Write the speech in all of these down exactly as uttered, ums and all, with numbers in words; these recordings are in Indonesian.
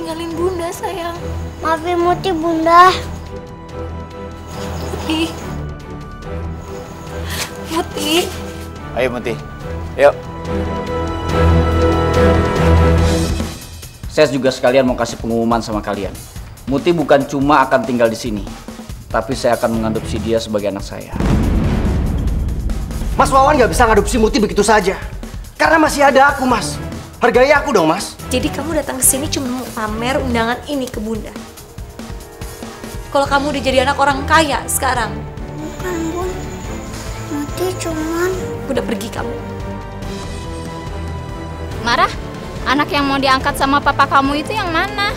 tinggalin Bunda, sayang. Maafin Muti, Bunda. Muti. Muti. Ayo Muti, yuk. Saya juga sekalian mau kasih pengumuman sama kalian. Muti bukan cuma akan tinggal di sini, tapi saya akan mengadopsi dia sebagai anak saya. Mas Wawan nggak bisa ngadopsi Muti begitu saja, karena masih ada aku, Mas. Hargai aku dong, Mas. Jadi kamu datang ke sini cuma mau pamer undangan ini ke Bunda. Kalau kamu udah jadi anak orang kaya sekarang. Bukan, Bun. Muti cuman... Udah pergi kamu. Marah? Anak yang mau diangkat sama papa kamu itu yang mana?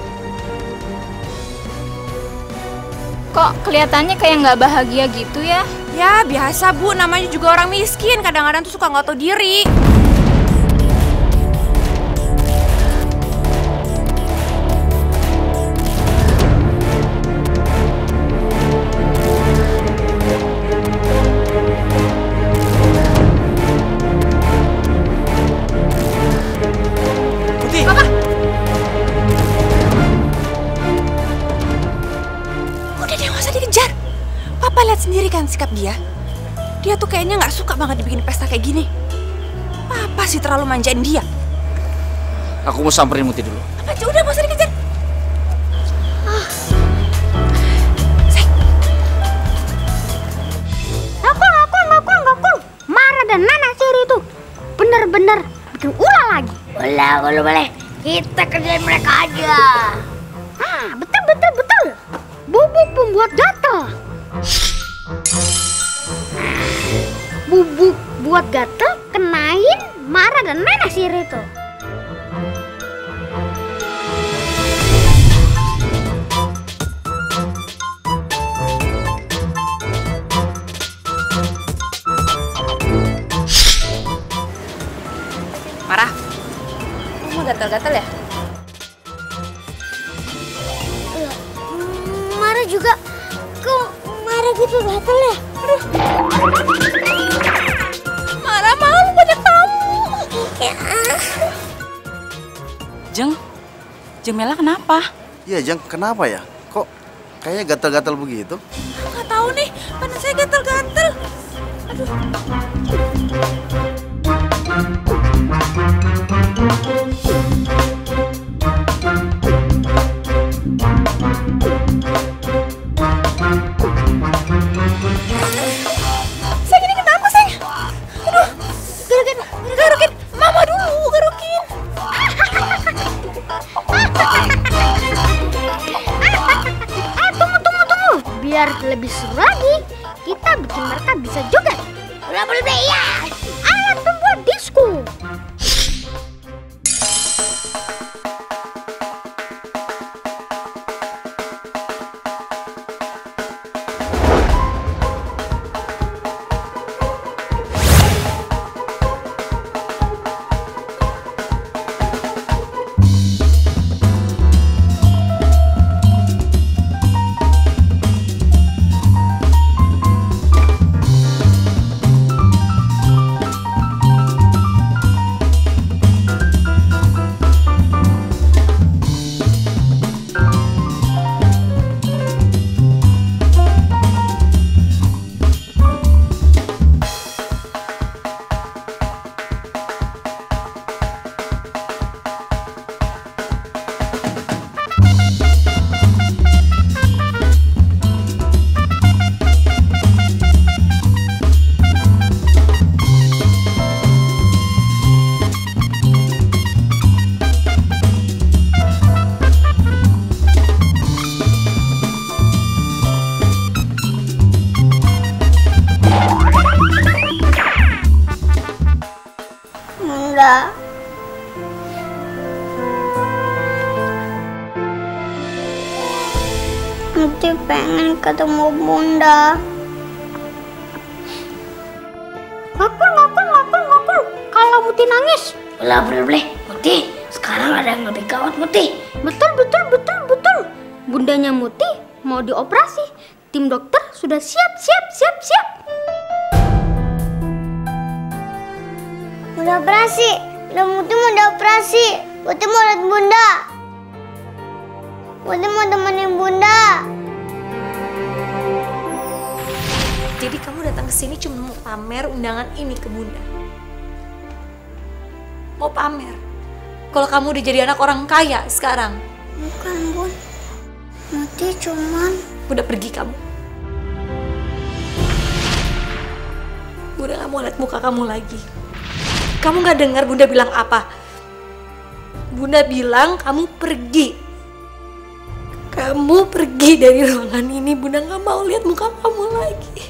Kok kelihatannya kayak nggak bahagia gitu ya? Ya biasa Bu, namanya juga orang miskin. Kadang-kadang tuh suka nggak tahu diri. Papa lihat sendiri kan sikap dia. Dia tuh kayaknya nggak suka banget dibikin pesta kayak gini. Papa sih terlalu manjain dia. Aku mau samperin Muti dulu. Apa aja udah, nggak usah dikejar. Ah. Ngakul, ngakul, ngakul, ngakul. Marah dan Nana Siri itu bener-bener bikin ulah lagi. Boleh, boleh, boleh. Kita kerjain mereka aja. Ah, betul, betul, betul. Bubuk pembuat gatal. Bubuk buat gatel kenain Marah dan Nana Siri itu. Marah, kamu mau gatal-gatal ya? Marah juga. Kok Marah gitu gatel ya? Aduh. Marah malu banyak tamu. Ya. Jeng, Jeng Mela kenapa? Iya Jeng, kenapa ya? Kok kayaknya gatal-gatal begitu? Nggak tahu nih, karena saya gatal-gatal. Aduh. Sayang, ini kenapa, sayang? Aduh, garukin, garukin. Mama dulu, garukin. Eh, tunggu, tunggu, tunggu. Biar lebih seru lagi, kita bikin mereka bisa joget. Udah boleh deh, ya. Alat pembuat disco. Bunda. Muti pengen ketemu Bunda. Ngakul, ngakul, ngakul, ngakul. Kalau Muti nangis. Boleh, boleh, boleh. Muti, sekarang ada yang lebih gawat, Muti. Betul, betul, betul, betul. Bundanya Muti mau dioperasi. Tim dokter sudah siap, siap, siap, siap. Udah operasi. Udah Muti mau dioperasi. Muti mau lihat Bunda. kesini cuma mau pamer undangan ini ke Bunda. Mau pamer kalau kamu udah jadi anak orang kaya sekarang. Bukan, Bun. Muti cuman... Bunda pergi kamu. Bunda gak mau lihat muka kamu lagi. Kamu gak dengar Bunda bilang apa? Bunda bilang kamu pergi. Kamu pergi dari ruangan ini. Bunda gak mau lihat muka kamu lagi.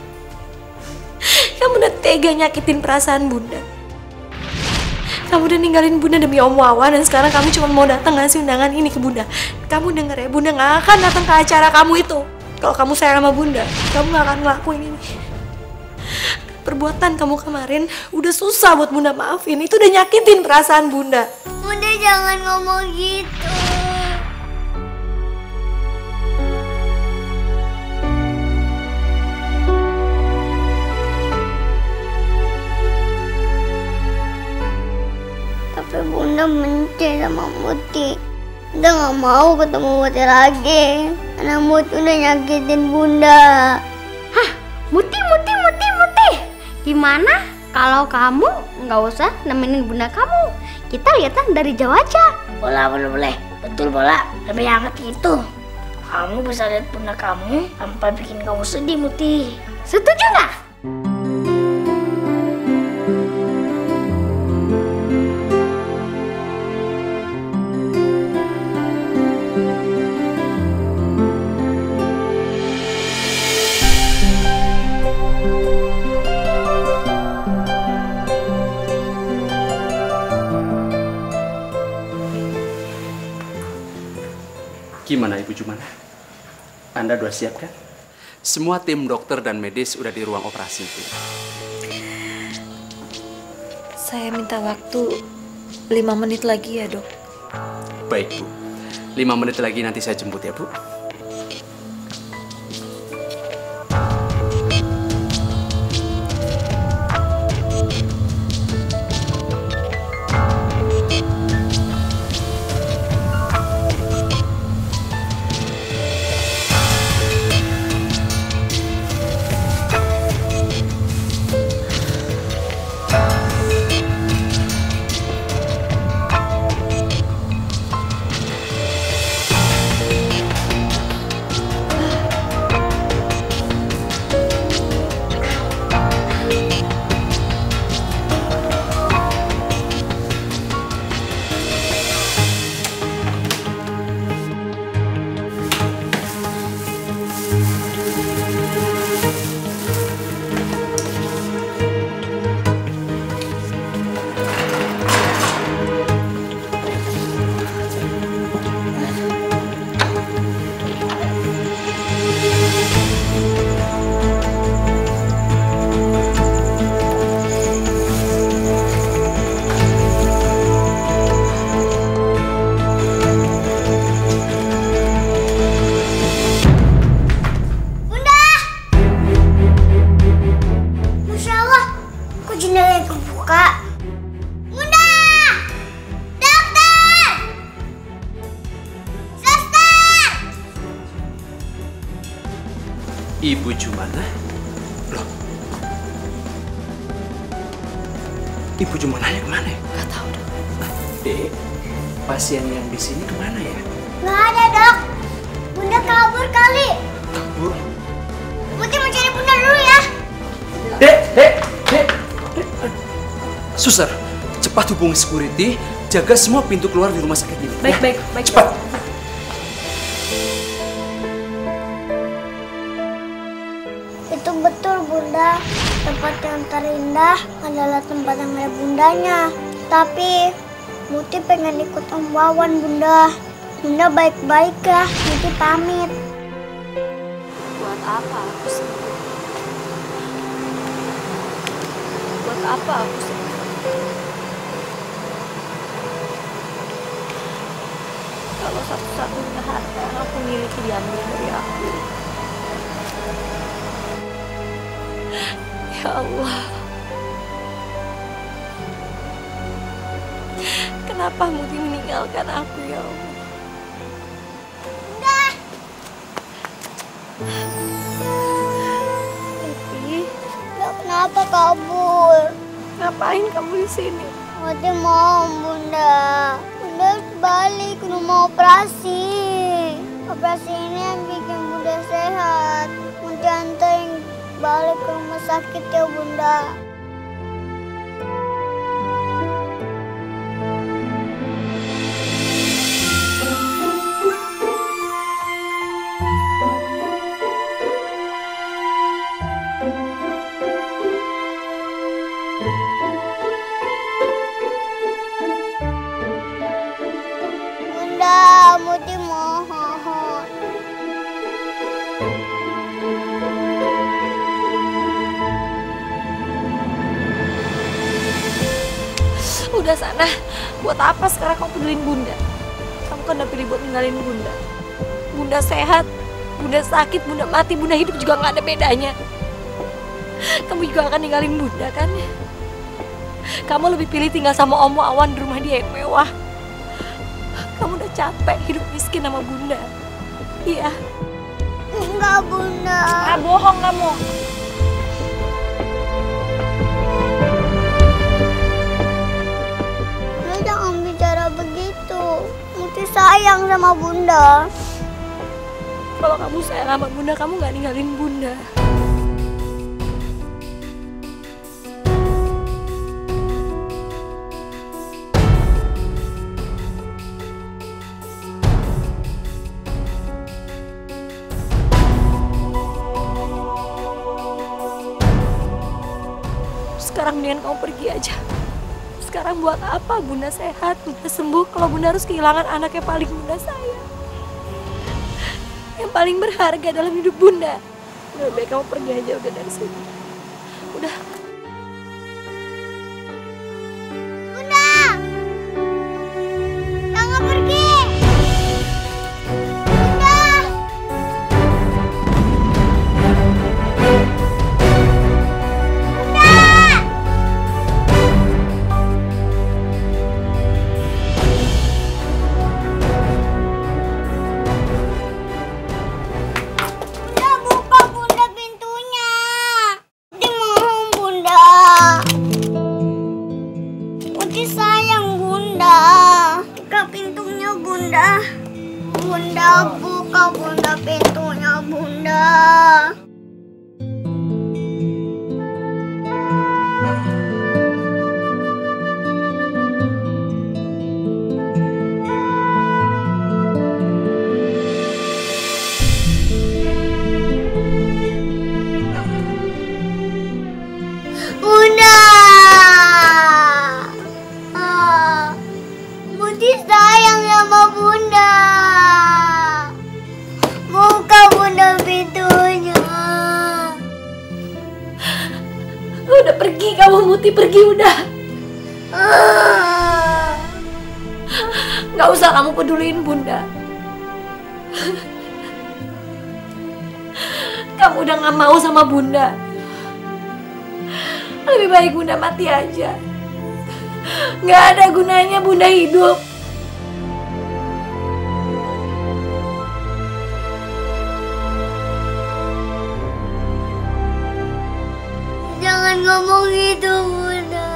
Kamu udah tega nyakitin perasaan Bunda. Kamu udah ninggalin Bunda demi Om Wawan, dan sekarang kamu cuma mau datang ngasih undangan ini ke Bunda. Kamu denger ya, Bunda gak akan datang ke acara kamu itu. Kalau kamu sayang sama Bunda, kamu gak akan ngelakuin ini. Perbuatan kamu kemarin udah susah buat Bunda maafin. Itu udah nyakitin perasaan Bunda. Bunda jangan ngomong gitu. Tapi Bunda benci sama Muti. Bunda gak mau ketemu Muti lagi. Karena Muti udah nyakitin Bunda. Hah? Muti, Muti, Muti, Muti. Gimana kalau kamu nggak usah nemenin Bunda kamu? Kita lihatnya dari jauh aja. Bola, boleh, boleh. Betul, Bola. Lebih hangat gitu. Kamu bisa lihat Bunda kamu tanpa bikin kamu sedih, Muti. Setuju nggak? Gimana Ibu Jumana? Anda sudah siap kan? Semua tim dokter dan medis udah di ruang operasi, Bu. Saya minta waktu lima menit lagi ya, Dok. Baik, Bu. Lima menit lagi nanti saya jemput ya, Bu. Ibu Jumana? Loh. Ibu Jumananya kemana ya? Gak tahu, Dok. Dek, pasien yang di sini kemana ya? Nggak ada, Dok. Bunda kabur kali. Kabur? Muti mau cari Bunda dulu ya. Dek, dek, dek, dek. Suster, cepat hubungi security, jaga semua pintu keluar di rumah sakit ini. Baik, ya? baik, baik. Cepat. Itu betul, Bunda. Tempat yang terindah adalah tempat yang ada Bundanya. Tapi Muti pengen ikut Om Wawan, Bunda. Bunda baik-baik ya. Muti pamit. Buat apa aku sedih? Buat apa aku sedih? Kalau satu-satunya harta yang aku miliki diambil dari aku. Ya Allah. Kenapa Muti meninggalkan aku, ya Allah? Bunda! Muti. Kenapa kabur? Ngapain kamu di sini? Muti mau Bunda. Bunda harus balik ke rumah operasi. Operasi ini yang bikin Bunda sehat. Muti anterin balik ke rumah sakit ya Bunda. Bunda, Muti mohon. Udah sana, buat apa sekarang kamu pedulin Bunda? Kamu kan udah pilih buat ninggalin Bunda. Bunda sehat, Bunda sakit, Bunda mati, Bunda hidup juga gak ada bedanya. Kamu juga akan ninggalin Bunda kan? Kamu lebih pilih tinggal sama Om Wawan di rumah dia yang mewah. Kamu udah capek hidup miskin sama Bunda. Iya. Enggak Bunda. Ah, bohong kamu. Lu jangan bicara begitu. Muti sayang sama Bunda. Kalau kamu sayang sama Bunda, kamu gak ninggalin Bunda. Sekarang mendingan kamu pergi aja. Sekarang buat apa Bunda sehat, Bunda sembuh kalau Bunda harus kehilangan anak yang paling Bunda sayang, yang paling berharga dalam hidup Bunda. Udah baik kamu pergi aja udah dari sini. Udah. Bunda! Jangan pergi! Bunda, buka Bunda pintunya Bunda. Bunda. Ah, Muti sayang sama Bunda. Buka Bunda pintunya. Udah pergi kamu Muti, pergi udah. Ah. Gak usah kamu peduliin Bunda. Kamu udah gak mau sama Bunda. Lebih baik Bunda mati aja. Gak ada gunanya Bunda hidup. Jangan ngomong gitu Bunda.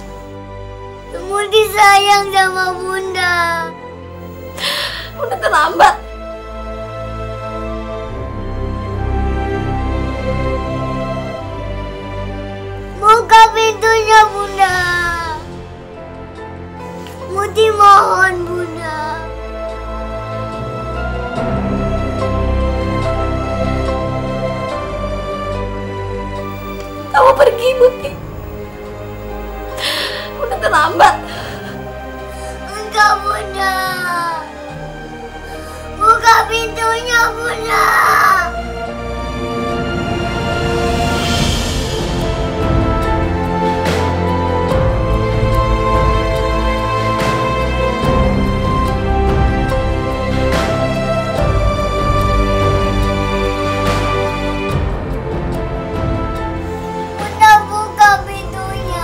Muti sayang sama Bunda. Bunda terlambat. Buka pintunya Bunda. Muti mohon Bunda. Kamu pergi Muti. Bunda terlambat. Enggak Bunda. Buka pintunya Bunda. Bunda buka pintunya.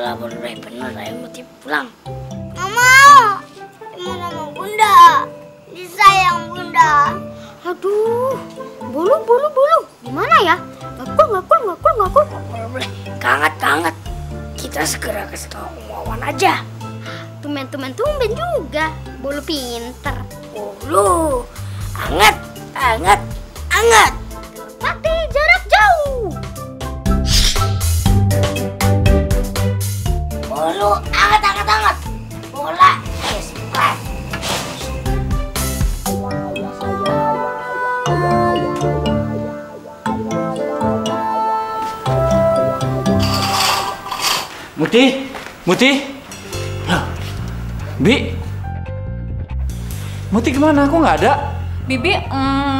lapor baik benar, ayo Muti pulang. Mama, gimana mau bunda? Disayang bunda. Aduh, bulu bulu bulu. Gimana ya? Ngakul ngakul ngakul ngakul. Boleh boleh. Kangat kangat. Kita segera kasih tahu Om Wawan aja. Tumben tumben tumben juga. Bulu pinter. Bulu, anget, anget, anget. Mati jarak jauh. Bulu, anget, anget, anget. Bola, yes, pas. Muti, Muti, Loh, Bi, Muti kemana? Kok nggak ada? Bibi, mm,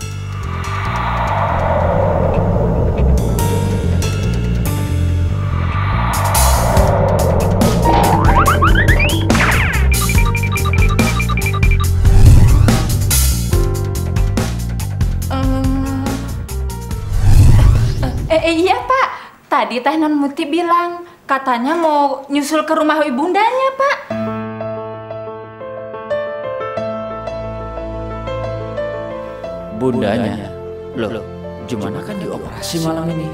eh, eh, iya Pak. Tadi Teh Non Muti bilang katanya mau nyusul ke rumah ibundanya, Pak. Bundanya? Loh, gimana kan dioperasi malam ini?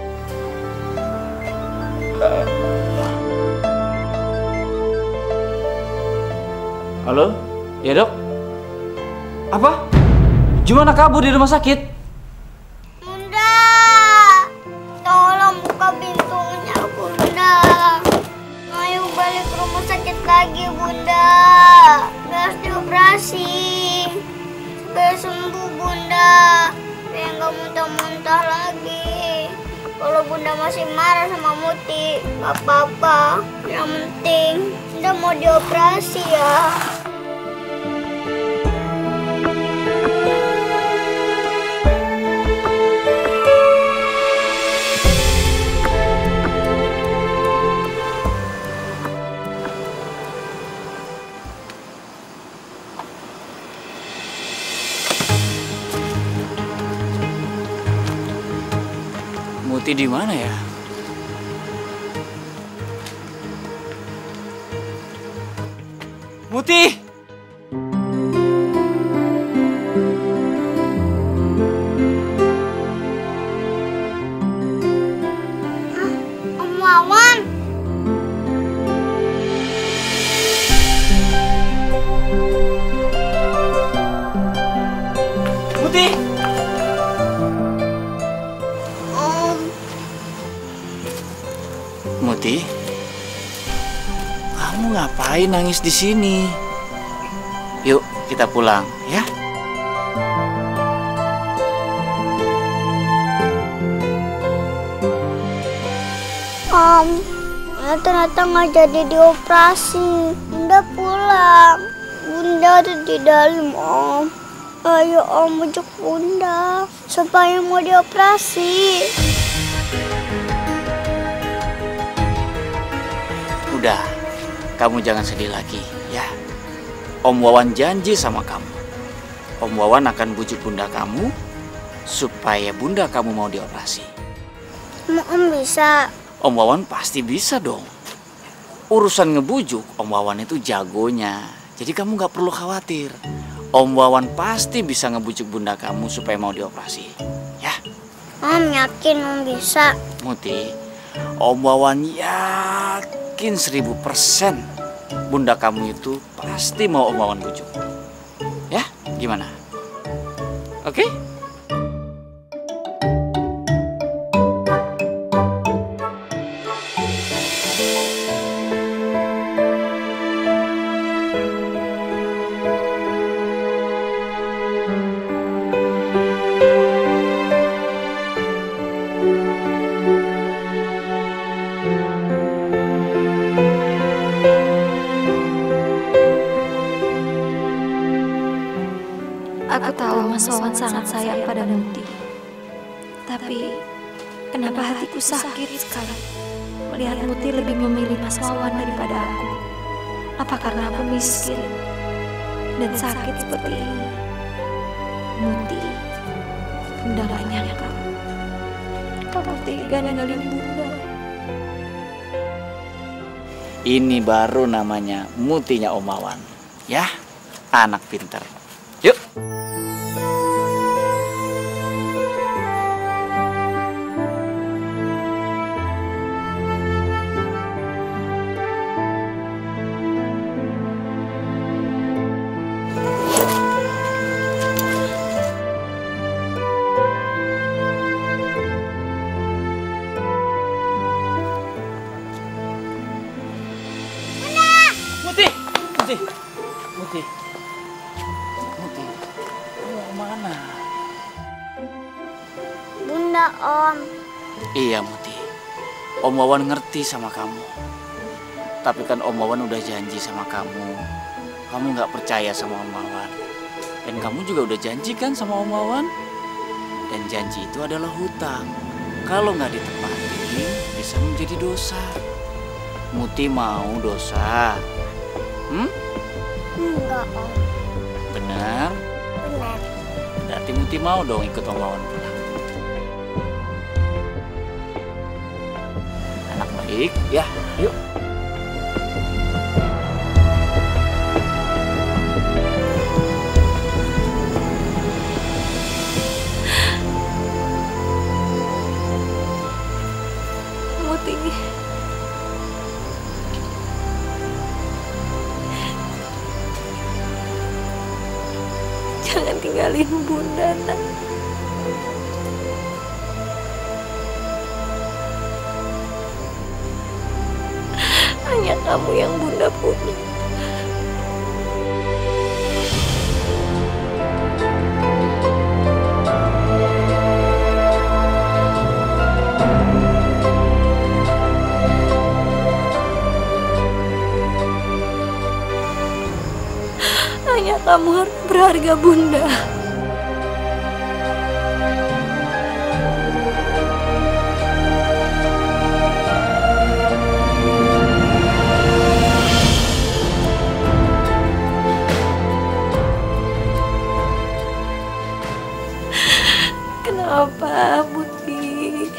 Halo? Ya dok? Apa? Gimana kabur di rumah sakit? Bunda, tolong buka pintunya bunda. Ayo balik ke rumah sakit lagi bunda. Harus dioperasi supaya sembuh bunda, supaya nggak muntah-muntah lagi. Kalau bunda masih marah sama Muti, nggak apa-apa. Yang penting bunda mau dioperasi ya. Muti di mana ya? Muti! Om Wawan. Muti! Muti, kamu ngapain nangis di sini? Yuk, kita pulang, ya? Om, ya ternyata nggak jadi dioperasi. Bunda pulang. Bunda ada di dalam, Om. Ayo Om bujuk Bunda supaya mau dioperasi. Udah, kamu jangan sedih lagi, ya. Om Wawan janji sama kamu. Om Wawan akan bujuk bunda kamu supaya bunda kamu mau dioperasi. Om bisa. Om Wawan pasti bisa dong. Urusan ngebujuk, Om Wawan itu jagonya. Jadi kamu gak perlu khawatir. Om Wawan pasti bisa ngebujuk bunda kamu supaya mau dioperasi, ya. Om yakin Om bisa. Muti, Om Wawan yakin seribu persen bunda kamu itu pasti mau Om Wawan bujuk. Ya, gimana? Oke? Aku tahu Mas Wawan sangat sayang pada Muti. Tapi kenapa hatiku sakit sekali melihat Muti lebih memilih Mas Wawan daripada aku? Apa karena aku miskin dan sakit seperti ini? Muti, Bunda gak nyangka kamu tega ninggalin Bunda. Ini baru namanya Mutinya Om Wawan. Ya, anak pinter. Yuk. Muti, Muti, Muti, Muti, kamu mau kemana? Bunda, Om. Iya Muti, Om Wawan ngerti sama kamu. Tapi kan Om Wawan udah janji sama kamu. Kamu nggak percaya sama Om Wawan. Dan kamu juga udah janji kan sama Om Wawan. Dan janji itu adalah hutang. Kalau nggak ditepati, bisa menjadi dosa. Muti mau dosa? Hmm? Enggak, Om. Benar? Benar. Berarti Muti mau dong ikut Om Wawan pulang. Anak baik, ya, yuk. Muti. Jangan tinggalin Bunda, nak. Hanya kamu yang Bunda punya. Hanya kamu harus berharga, Bunda. Kenapa, Muti?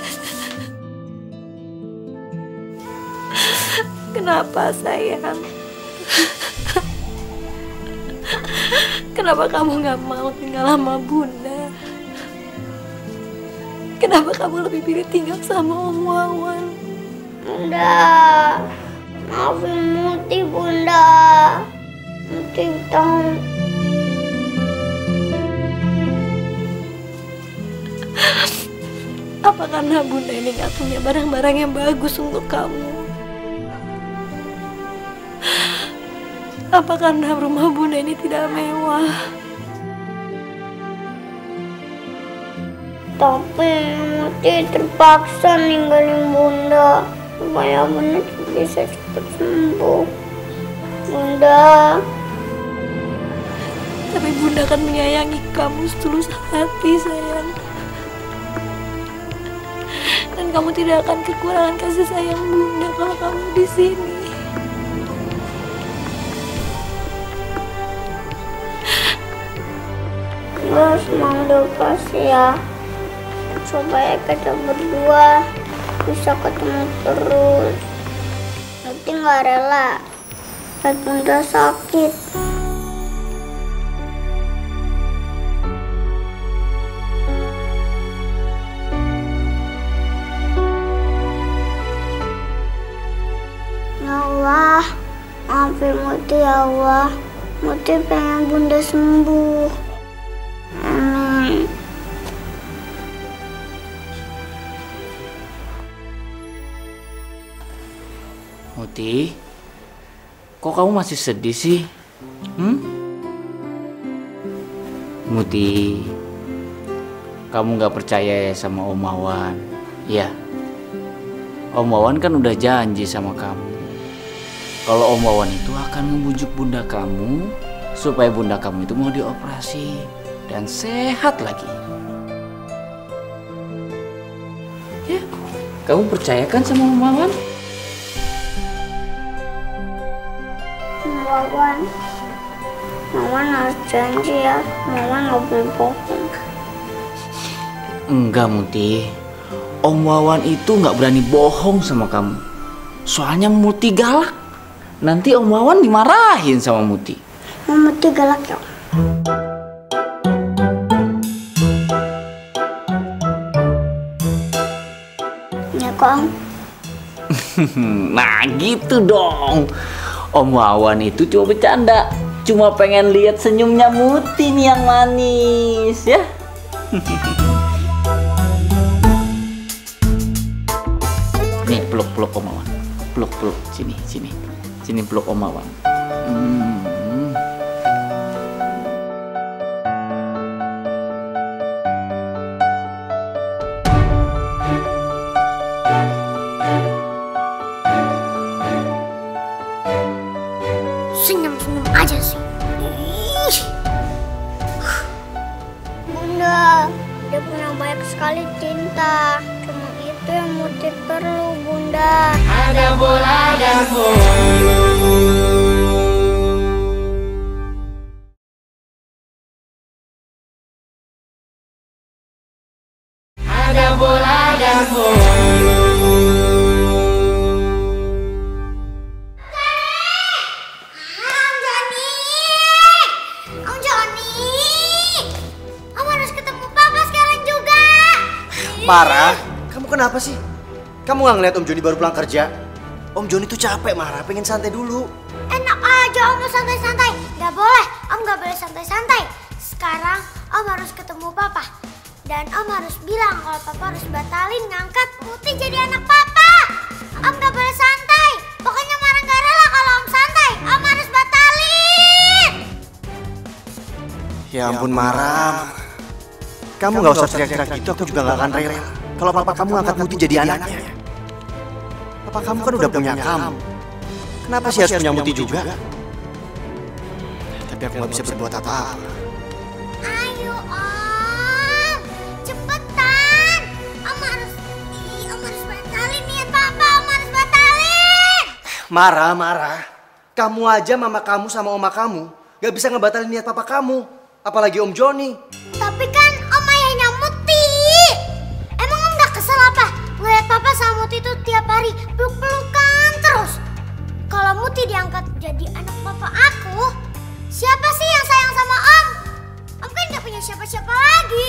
Kenapa, sayang? Kenapa kamu gak mau tinggal sama Bunda? Kenapa kamu lebih pilih tinggal sama Om Wawan? Bunda, maafin Muti, Bunda. Muti tahu. Apa karena Bunda ini gak punya barang-barang yang bagus untuk kamu? Apa karena rumah Bunda ini tidak mewah? Tapi Muti terpaksa ninggalin Bunda supaya Bunda bisa cepat sembuh. Bunda. Tapi Bunda akan menyayangi kamu setulus hati, sayang. Dan kamu tidak akan kekurangan kasih sayang Bunda kalau kamu di sini. Bunda mau dioperasi ya, supaya kita berdua bisa ketemu terus. Nanti nggak rela lihat Bunda sakit. Ya Allah, maafin Muti ya Allah. Muti pengen Bunda sembuh. Amin. Muti, kok kamu masih sedih sih? Hmm? Muti, kamu gak percaya ya sama Om Wawan? Ya, Om Wawan kan udah janji sama kamu. Kalau Om Wawan itu akan ngebujuk bunda kamu supaya bunda kamu itu mau dioperasi dan sehat lagi. Ya, kamu percaya kan sama Om Wawan? Wawan, Wawan harus janji ya, Wawan nggak boleh bohong. Enggak Muti, Om Wawan itu nggak berani bohong sama kamu. Soalnya Muti galak. Nanti Om Wawan dimarahin sama Muti. Muti galak ya? Ya kok Om. Nah gitu dong. Om Wawan itu cuma bercanda. Cuma pengen lihat senyumnya Muti nih yang manis ya. Nih peluk-peluk Om Wawan. Peluk-peluk sini, sini. Sini peluk Om Wawan. Hmm. Senyum-senyum aja sih. Ih. Bunda, dia punya banyak sekali cinta. Cuma itu yang Muti perlu, Bunda. Ada bola dan bolu. Ada bola dan bolu. Mara, kamu kenapa sih? Kamu nggak ngeliat Om Joni baru pulang kerja? Om Joni tuh capek, Mara, pengen santai dulu. Enak aja Om mau santai-santai. Gak boleh, Om gak boleh santai-santai. Sekarang Om harus ketemu Papa. Dan Om harus bilang kalau Papa harus batalin ngangkat Muti jadi anak Papa. Om gak boleh santai. Pokoknya Mara gak rela kalau Om santai. Om harus batalin. Ya ampun, Mara. Kamu nggak usah teriak-teriak gitu, aku juga nggak akan rela. Kalau papa kamu ngangkat Muti jadi anaknya. Papa kamu kan udah punya kamu. Kenapa sih harus punya Muti juga? Tapi aku nggak bisa berbuat apa-apa. Ayo Om, cepetan. Om harus, Om harus batalin niat Papa. Om harus batalin. Mara, Mara. Kamu aja mama kamu sama oma kamu nggak bisa ngebatalin niat papa kamu. Apalagi Om Joni. Tapi kan Om ayahnya Muti. Emang Om gak kesel apa? Ngeliat Papa sama Muti itu tiap hari peluk-pelukan terus. Kalau Muti diangkat jadi anak Papa aku, siapa sih yang sayang sama Om? Om kan gak punya siapa-siapa lagi.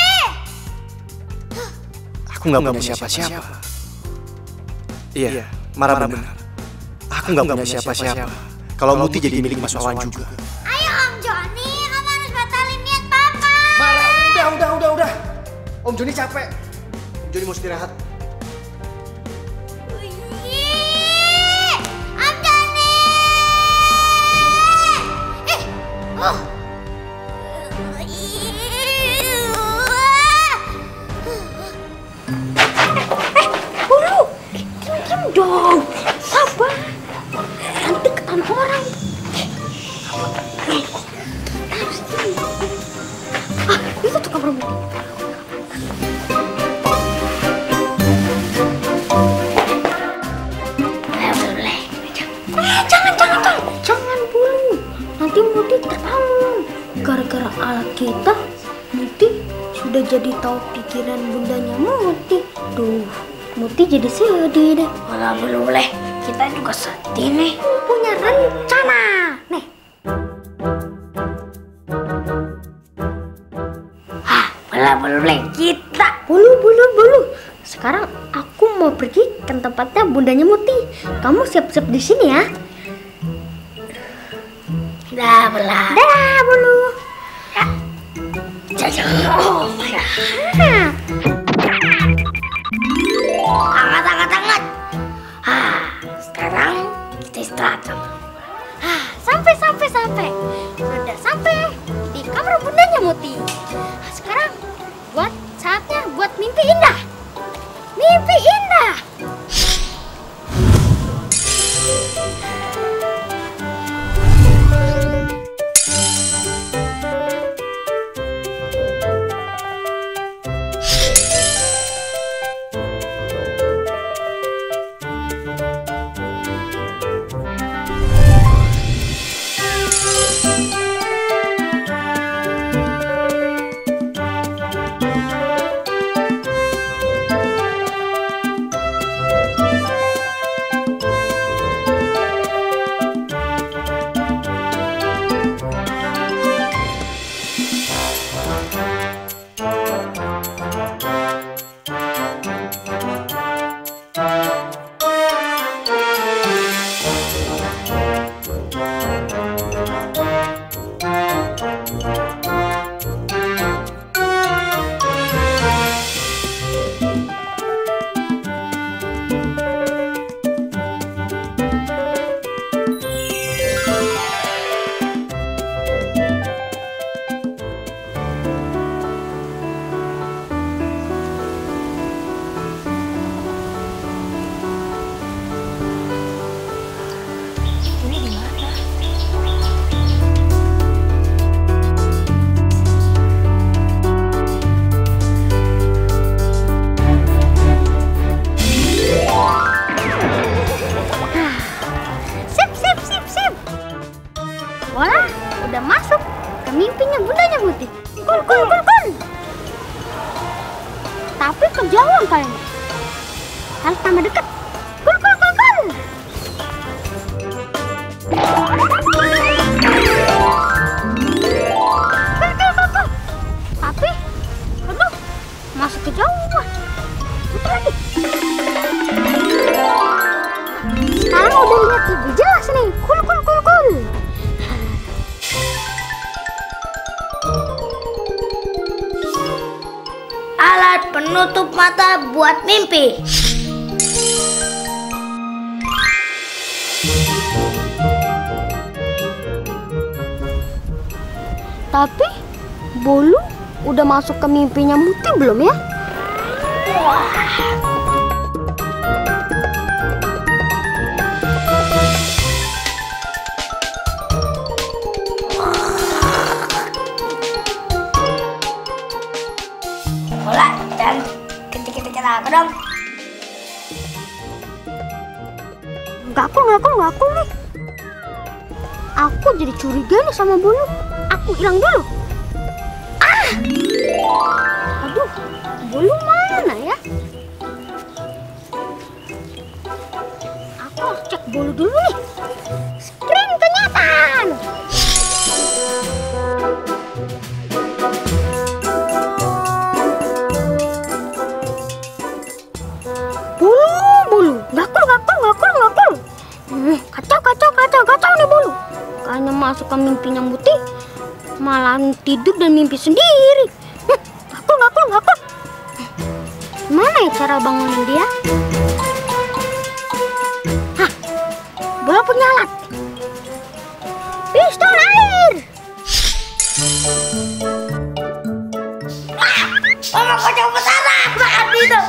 Aku gak punya siapa-siapa. Iya, Mara benar. Aku gak punya siapa-siapa. Kalau Muti jadi milik Mas Wawan juga. Ayo Om Joni, Om harus batalin niat Papa. Mara, udah, udah, udah, udah. Om Joni capek. Om Joni mau istirahat. Wih, Om Joni. Eh, oh. Bulu, diam-diam dong. Sabar. Nanti ketahuan orang. Ah, itu tuh kamar Muti. Eh, jangan, jangan, jangan. Jangan Bulu. Nanti Muti terbangun. Gara-gara alat kita, Muti sudah jadi tahu pikiran bundanya Muti. Duh, Muti jadi sedih deh. Malah belum boleh. Kita juga sedih nih. Punya rencana. Nih. Hah, malah belum boleh. Kita. Bulu, bulu, bulu. Sekarang aku mau pergi ke tempatnya bundanya Muti. Kamu siap-siap di sini ya. Dah, belah. Dah, Bulu. Ya. Jajan. Oh, ya. Hangat, hangat, hangat. Ah, sekarang kita istirahat. Ah, sampai, sampai, sampai. Sudah sampai di kamar bundanya Muti. Nah, sekarang buat saatnya buat mimpi indah. Mimpi indah. lihat lebih jelas nih. Kul kul kul kul. Alat penutup mata buat mimpi. Tapi Bolu udah masuk ke mimpinya Muti belum ya? Bola, dan ketik-ketik aku dong. Enggak aku, enggak aku, enggak aku nih. Aku jadi curiga nih sama Bolu. Aku hilang dulu. Ah! Aduh, Bolu mana ya? Aku harus cek Bolu dulu nih. Screen kenyataan. Bolu, Bolu. Gakul, gakul, gakul, gakul. Hmm, kacau, kacau, kacau, kacau nih Bolu. Kayaknya masuk ke mimpinya Muti, malah tidur dan mimpi sendiri. Hm, ngakul, ngakul, ngakul. Gimana ya cara bangunin dia? Hah, Bola punya alat. Pistol air. Ah, mama kok coba sana, maaf itu.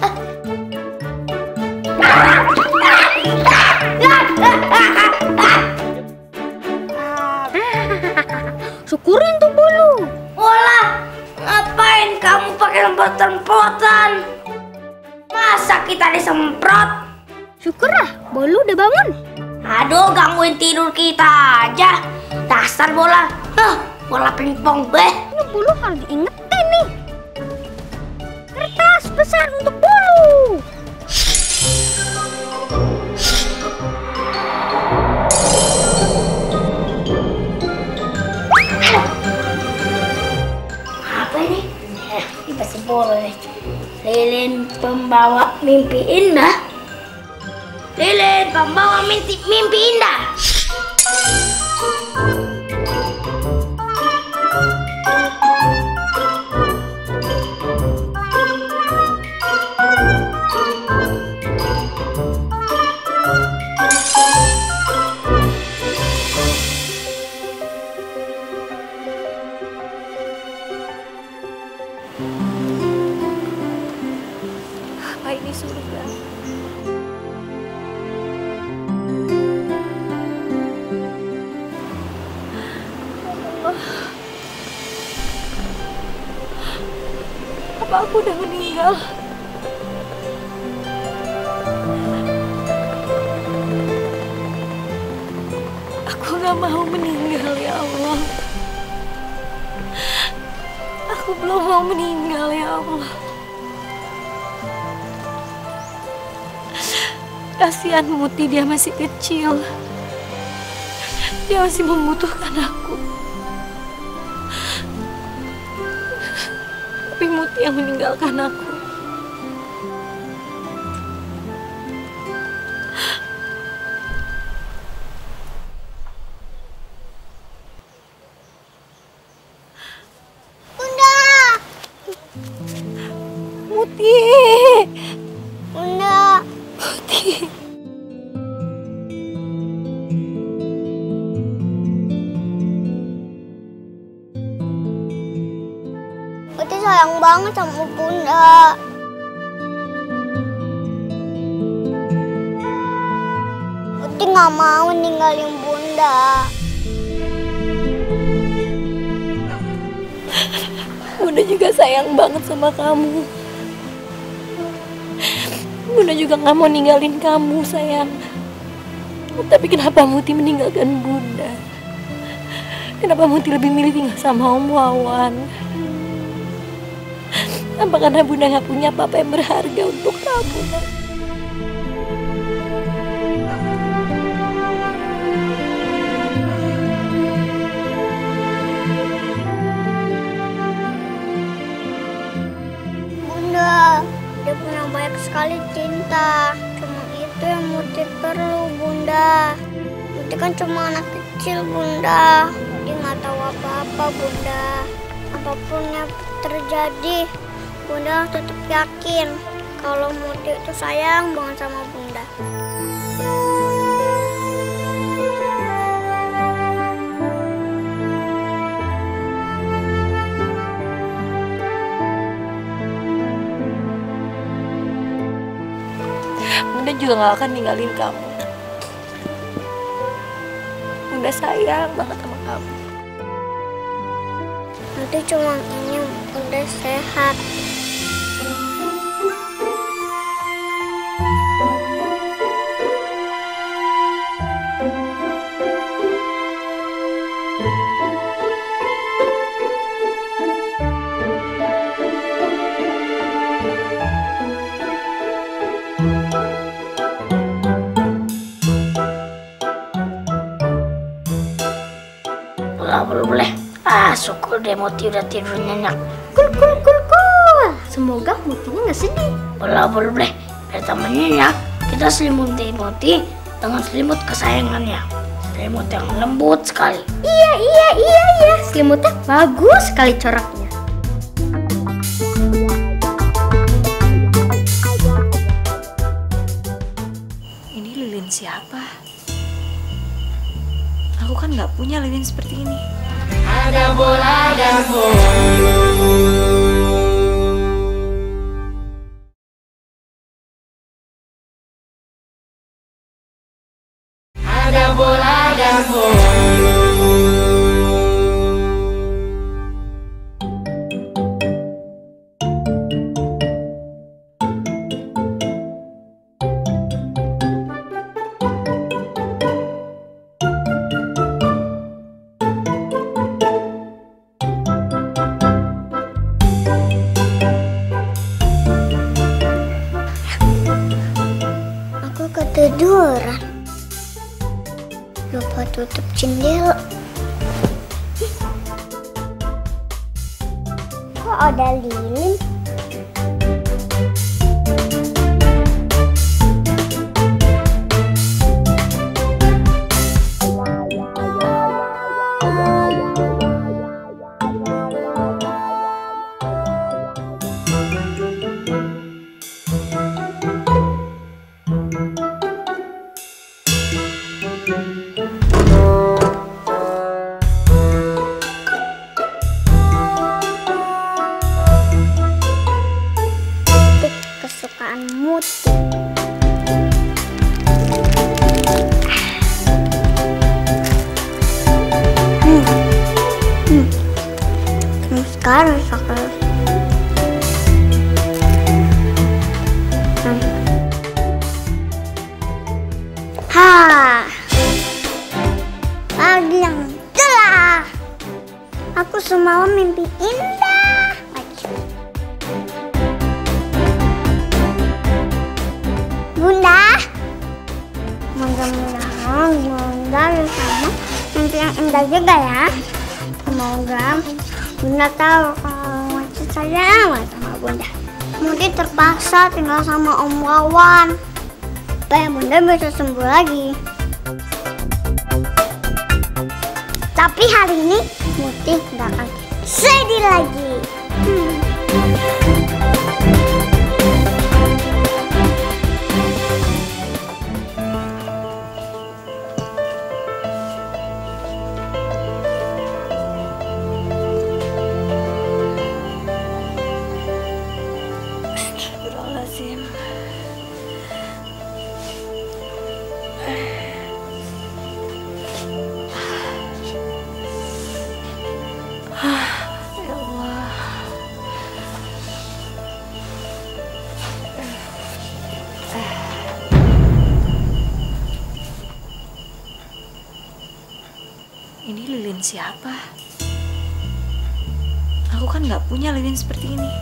Syukurin tuh Bolu. Bola, ngapain kamu pakai lempar-lempotan? Masa kita disemprot? Syukurlah, Bolu udah bangun. Aduh, gangguin tidur kita aja. Dasar Bola. Hah, bola pingpong beh. Ini Bolu harus diingetin nih. Kertas besar untuk Bolu. Apa ini? Eh, ini pasti Bolu nih. Lilin pembawa mimpi indah. Lilin pembawa mimpi, mimpi indah. Apa ini surga? Apa aku udah meninggal? Aku gak mau meninggal, ya Allah. Aku belum mau meninggal, ya Allah. Kasihan Muti, dia masih kecil. Dia masih membutuhkan aku. Tapi Muti yang meninggalkan aku. Bunda. Muti. Bunda. Muti. Muti sayang banget sama Bunda. Muti nggak mau ninggalin Bunda. Bunda juga sayang banget sama kamu. Bunda juga nggak mau ninggalin kamu, sayang. Tapi kenapa Muti meninggalkan Bunda? Kenapa Muti lebih milih tinggal sama Om Wawan? Apa karena Bunda nggak punya apa-apa yang berharga untuk kamu? Bunda, dia punya banyak sekali cinta. Cuma itu yang Muti perlu, Bunda. Muti kan cuma anak kecil, Bunda. Dia nggak tahu apa-apa, Bunda. Apapun yang terjadi, Bunda tetap yakin kalau Muti itu sayang banget sama Bunda. Bunda juga gak akan ninggalin kamu. Bunda sayang banget sama kamu. Muti cuma ingin Bunda sehat. Boleh boleh. Ah, syukur deh Muti udah tidur nyenyak. Kul kul kul kul. Semoga Mutinya nggak sedih. Boleh boleh boleh. Biar tambah nyenyak, kita selimuti Muti dengan selimut kesayangannya. Selimut yang lembut sekali. Iya iya iya iya. Selimutnya bagus sekali coraknya. Ini lilin siapa? Aku kan nggak punya lilin seperti ini. Ada bola dan bolu. Ada bola dan bolu. Ketiduran, lupa tutup jendela. Kok ada lilin? Kesukaan Muti. Hmm. Hmm. Hmm. Sekarang sekarang. Hmm. Ha. Pagi yang cerah. Aku semalam mimpi indah. Bunda, mudah-mudahan Bunda sama mimpi yang indah juga ya. Semoga Bunda tahu kalau Muti sayang sama Bunda. Muti terpaksa tinggal sama Om Wawan supaya Bunda bisa sembuh lagi. Tapi hari ini Muti tidak akan sedih lagi. Hmm. Ini lilin siapa? Aku kan nggak punya lilin seperti ini.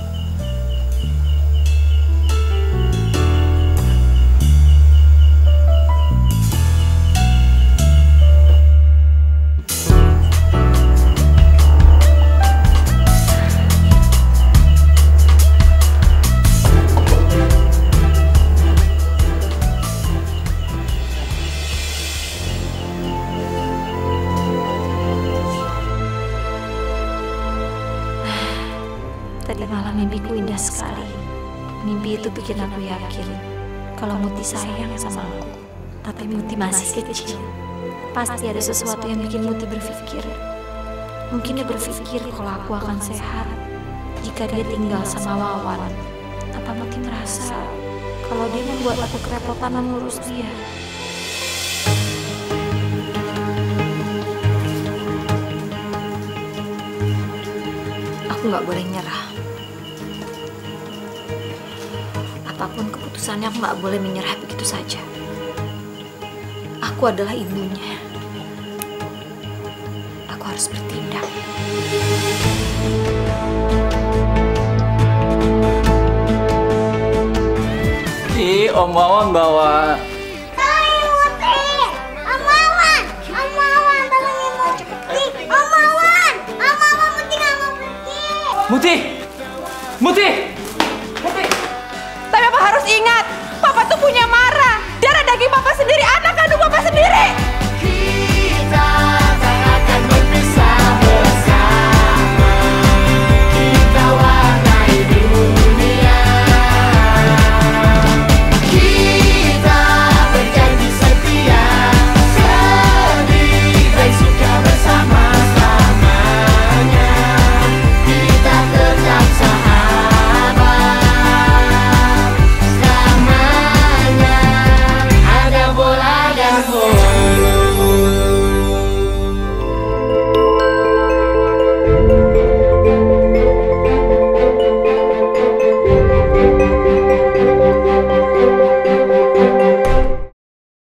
sekali. Mimpi itu bikin aku yakin kalau Muti sayang sama aku. Tapi Muti masih kecil. Pasti ada sesuatu yang bikin Muti berpikir. Mungkin dia berpikir kalau aku akan sehat jika dia tinggal sama Wawan. Apa Muti merasa kalau dia membuat aku kerepotan mengurus dia? Aku nggak boleh nyerah. Apapun keputusannya, aku nggak boleh menyerah begitu saja. Aku adalah ibunya. Aku harus bertindak. Ih, Om Wawan bawa. Hai, Muti! Om Wawan! Om Wawan, tolongin Muti! Om Wawan! Om Wawan, Muti nggak mau pergi! Muti! Muti!